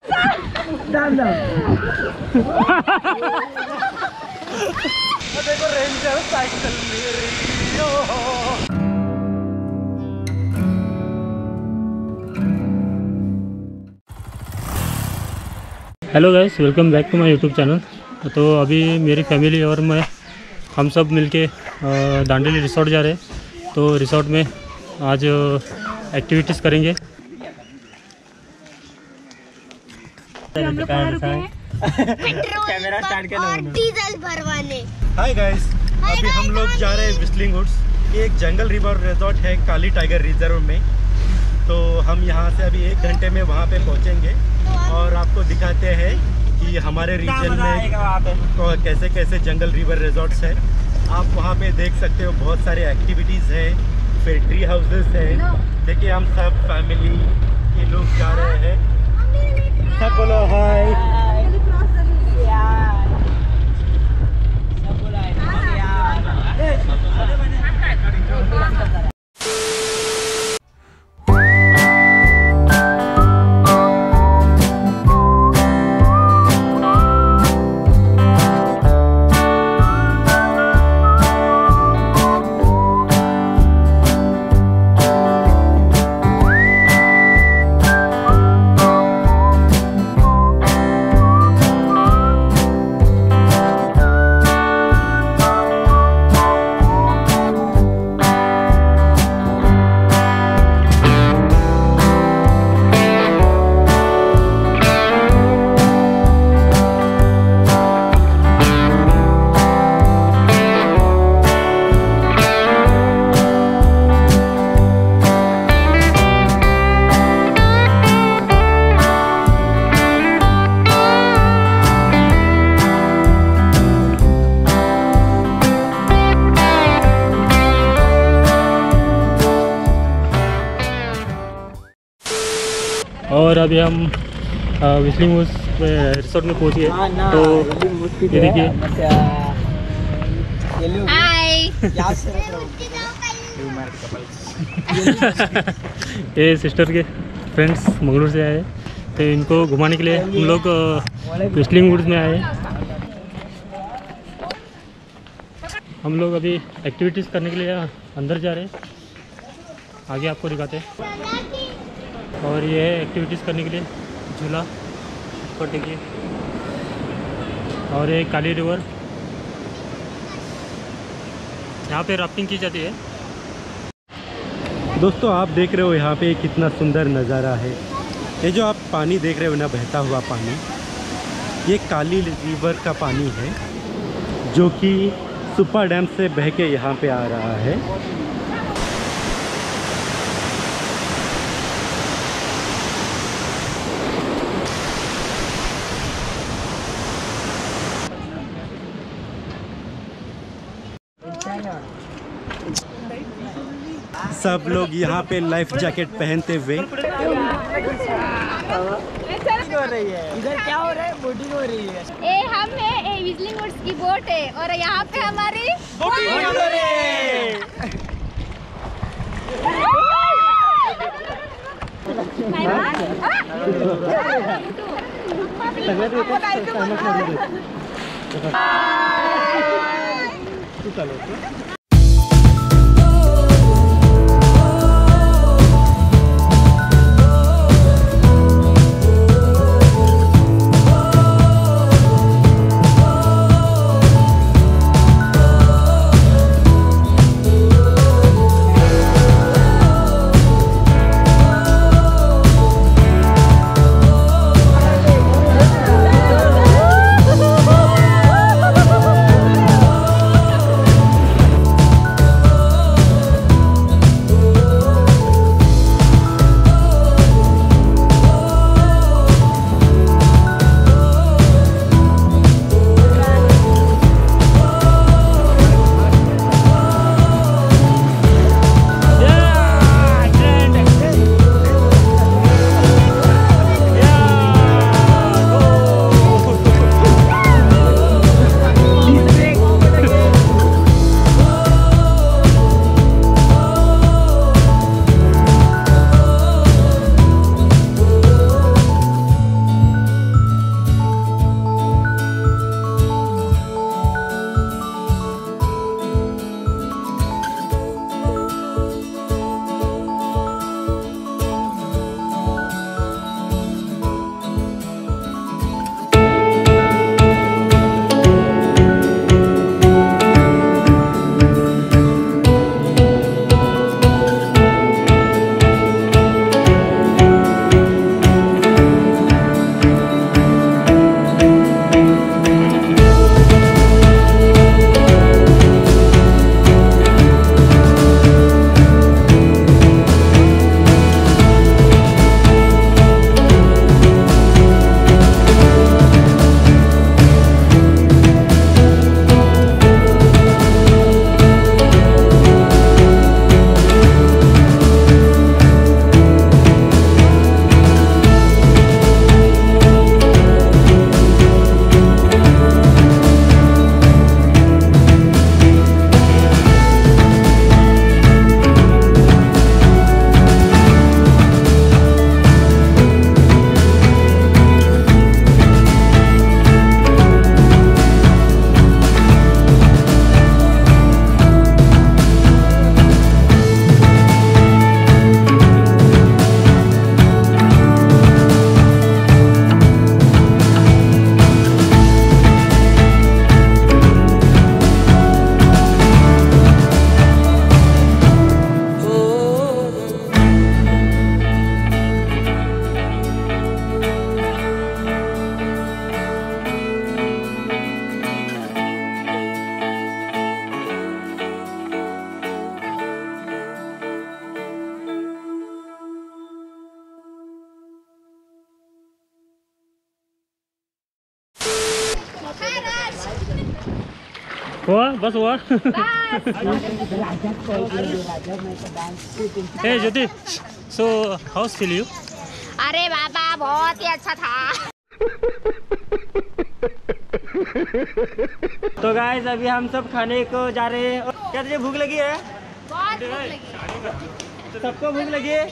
देखो ranger cycle मेरी। Hello guys, welcome back to my YouTube channel. तो अभी मेरी फैमिली और मैं हम सब मिलके दांडेली रिसोर्ट जा रहे हैं। तो रिसोर्ट में आज एक्टिविटीज़ करेंगे। हम लोग कहाँ रुके हैं? कैमरा स्टार्ट कर डीजल भरवाने। हाय गाइस, अभी हम लोग जा रहे हैं व्हिस्लिंग वुड्स। ये एक जंगल रिवर रिजॉर्ट है काली टाइगर रिजर्व में। तो हम यहाँ से अभी 1 घंटे में वहाँ पे पहुँचेंगे और आपको दिखाते हैं कि हमारे रीजन में कैसे कैसे जंगल रिवर रिजॉर्ट्स है। आप वहाँ पे देख सकते हो, बहुत सारे एक्टिविटीज़ है, फिर ट्री हाउसेस है। देखिए हम सब फैमिली के लोग जा रहे हैं। सब बोलो हाय। और अभी हम व्हिस्लिंग वुड्स रिसोर्ट में पहुँच गए। तो ये देखिए, ये सिस्टर के फ्रेंड्स मंगलूर से आए, तो इनको घुमाने के लिए हम लोग व्हिस्लिंग वुड्स में आए। हम लोग अभी एक्टिविटीज़ करने के लिए अंदर जा रहे हैं, आगे आपको दिखाते हैं। और ये है एक्टिविटीज़ करने के लिए झूला पर देखिए, और एक काली रिवर, यहाँ पे राफ्टिंग की जाती है। दोस्तों आप देख रहे हो यहाँ पे कितना सुंदर नज़ारा है। ये जो आप पानी देख रहे हो ना, बहता हुआ पानी, ये काली रिवर का पानी है जो कि सुपर डैम से बह के यहाँ पे आ रहा है। सब लोग यहाँ पे लाइफ जैकेट पहनते हुए। इधर क्या हो रहा है? बोटिंग हो रही है। हम है व्हिस्लिंग वुड्स की बोट है और यहाँ पे हमारी बोटिंग हो रही है। हुआ बस हुआ। Hey Jyoti, so how's feel you? अरे बाबा बहुत ही अच्छा था। तो गाइस अभी हम सब खाने को जा रहे हैं। क्या तुझे भूख लगी है? बहुत भूख लगी। सबको भूख लगी है?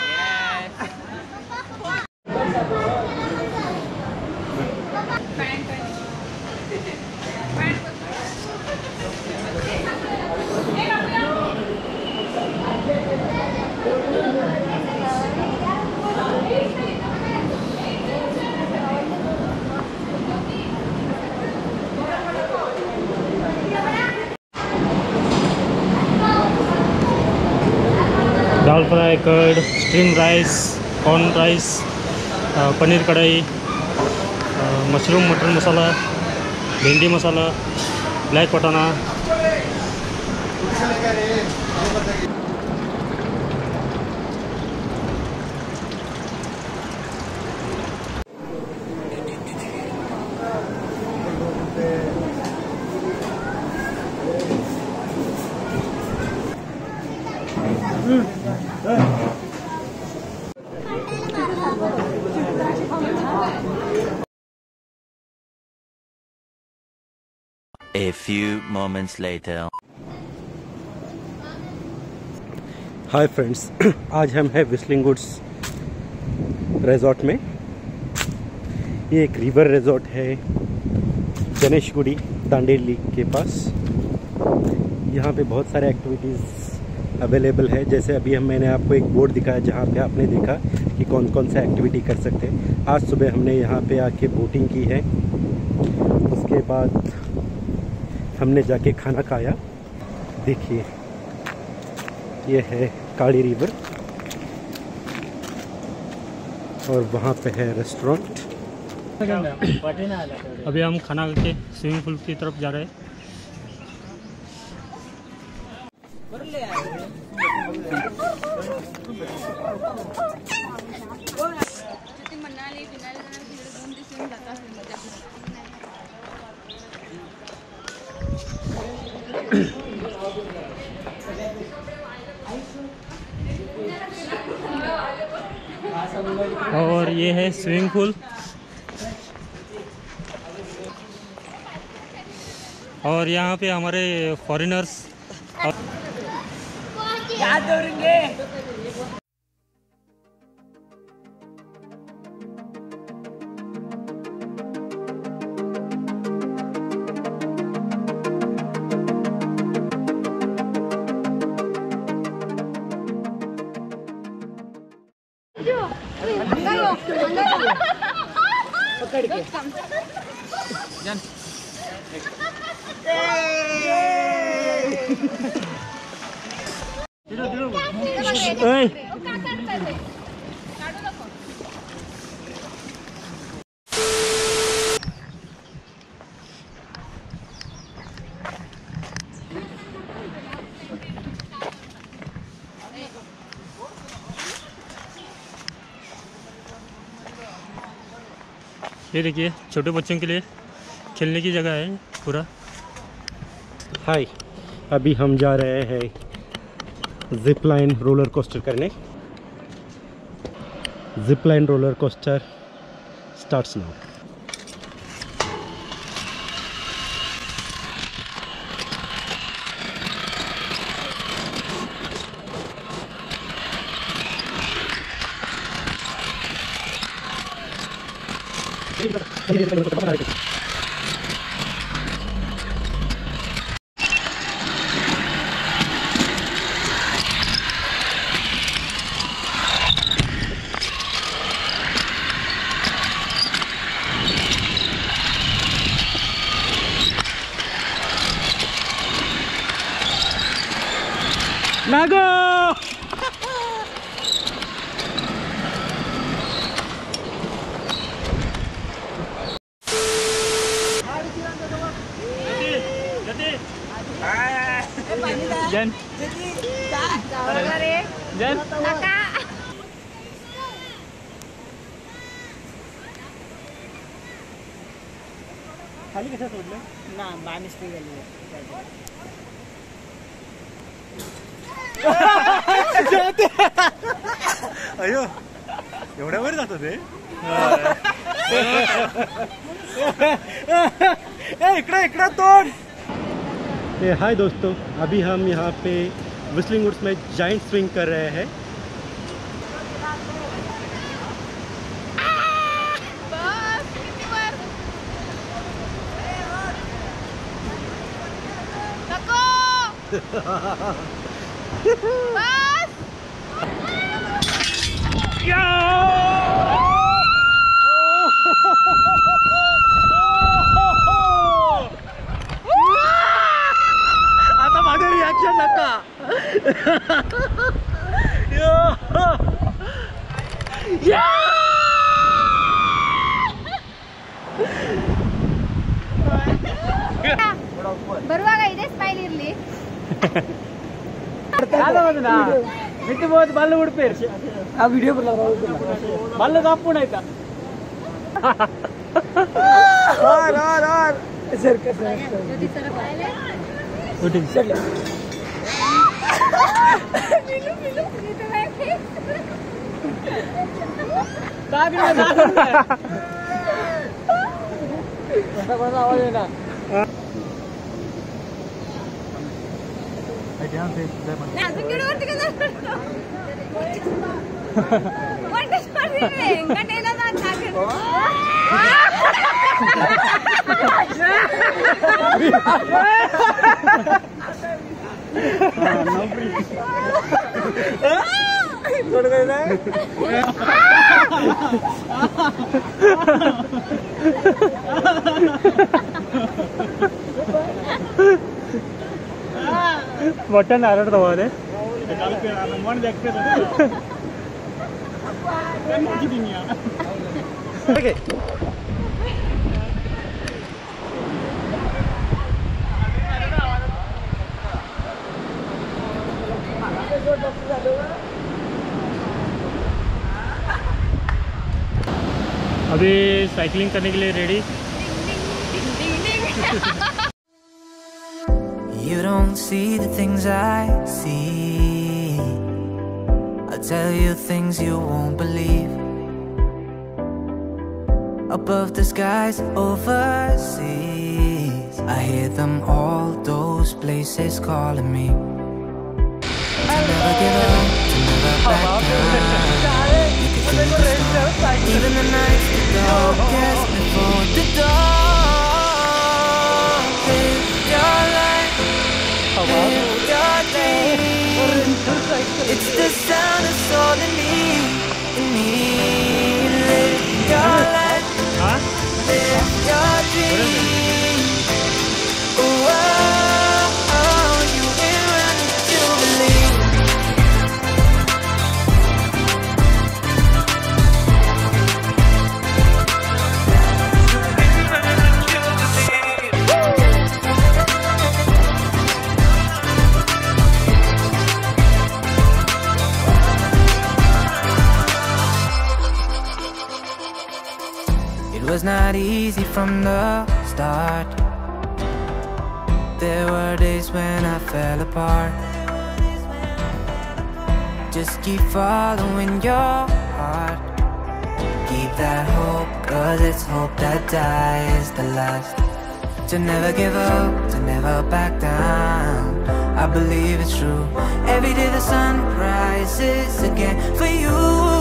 Dal fry, curd, string rice, corn rice, paneer kadai, mushroom matar masala, bhindi masala, black पटाना। A few moments later. Hi friends, आज हम हैं व्हिस्लिंग वुड्स रिजॉर्ट में। ये एक रिवर रिजॉर्ट है गणेशगुड़ी दांडेली के पास। यहाँ पे बहुत सारे एक्टिविटीज़ अवेलेबल है। जैसे अभी मैंने आपको एक बोर्ड दिखाया जहाँ पे आपने देखा कि कौन कौन सा एक्टिविटी कर सकते हैं। आज सुबह हमने यहाँ पे आके बोटिंग की है। उसके बाद हमने जाके खाना खाया। देखिए ये है काली रिवर और वहाँ पे है रेस्टोरेंट। अभी हम खाना खा के स्विमिंग पूल की तरफ जा रहे हैं। और ये है स्विमिंग पूल। और यहाँ पे हमारे फॉरेनर्स याद करेंगे। पकड़ के ये देखिए छोटे बच्चों के लिए खेलने की जगह है पूरा। हाय, अभी हम जा रहे हैं जिप लाइन रोलर कोस्टर करने। Zip line roller coaster starts now. नागो Jan. Jan. खाली कशा सोडलं ना बानिस पे गेली अयो एवढ्या वर जातो ते इकडे इकडे तोंड। हाय दोस्तों, अभी हम यहाँ पे व्हिस्लिंग वुड्स में जाइंट स्विंग कर रहे हैं। आता माझे रिॲक्शन नका ಬರುವಾಗ ಇದೇ ಸ್ಮೈಲ್ ಇರ್ಲಿ ಮಿಟ್ಟು ಬೋದು ಬಲ್ಲು ಉಡುಪೇರು ಆ ವಿಡಿಯೋ ಬಲ್ಲು ಕಾಪುಣ ಆಯ್ತಾ बटन आरड दवाने अभी साइकिलिंग करने के लिए ready. You don't see the things I see. I'll tell you things you won't believe. Above the skies overseas, I hear them all, those places calling me. To never give up, to never back down. You can feel the storm, even the nights the darkest before the dawn. Live your life, live your dream. It's the sound that's all in me, in me. Live your life, live your dream. Oh, oh, oh, you will run to believe. It was not easy from the start. There were days when I fell apart. Just keep following your heart. Keep that hope, 'cause it's hope that dies the last. To never give up, to never back down. I believe it's true. Every day the sun rises again for you.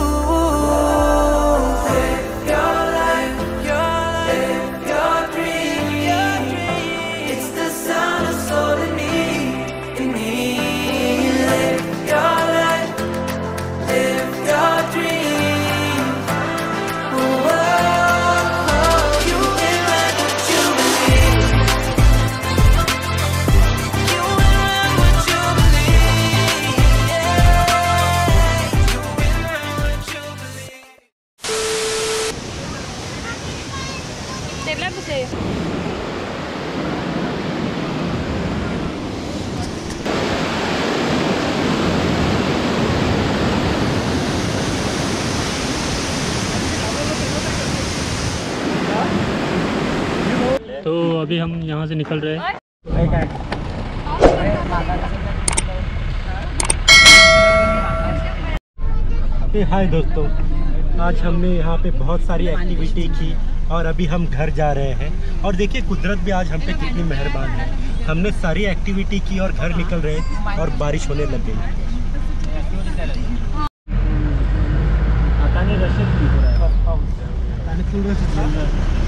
Live your life, live your dream. It's the sound of soul in me, in me. Live your life, live your dream. Oh, oh, oh, you will run what you believe. You will run what you believe. Yeah. You will run what you believe. तो अभी हम यहाँ से निकल रहे हैं। हाय दोस्तों, आज हमने यहाँ पे बहुत सारी एक्टिविटी की और अभी हम घर जा रहे हैं। और देखिए कुदरत भी आज हम पे कितनी मेहरबान है। हमने सारी एक्टिविटी की और घर निकल रहे हैं और बारिश होने लग गई। आता नहीं रश